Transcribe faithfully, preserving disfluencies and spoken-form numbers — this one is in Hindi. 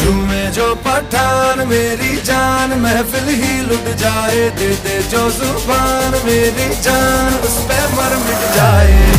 झूमे जो पठान मेरी जान महफिल ही लुट जाए, दे दे जो जुबान मेरी जान उस पे मर मिट जाए।